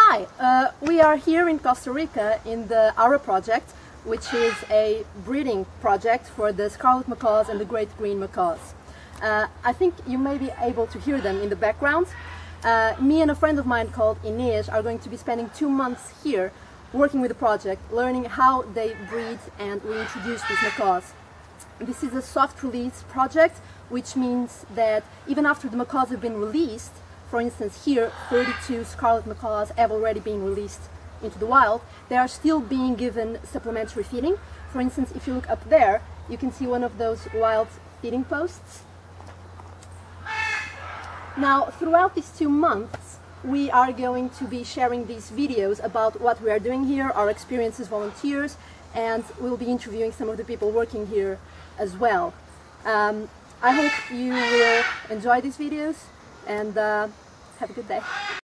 Hi, we are here in Costa Rica in the Ara Project, which is a breeding project for the Scarlet Macaws and the Great Green Macaws. I think you may be able to hear them in the background. Me and a friend of mine called Inês are going to be spending 2 months here working with the project, learning how they breed and reintroduce these macaws. This is a soft release project, which means that even after the macaws have been released, for instance here 32 Scarlet Macaws have already been released into the wild, they are still being given supplementary feeding. For instance, if you look up there, you can see one of those wild feeding posts. Now, throughout these 2 months, we are going to be sharing these videos about what we are doing here, our experience as volunteers, and we'll be interviewing some of the people working here as well. I hope you will enjoy these videos and have a good day.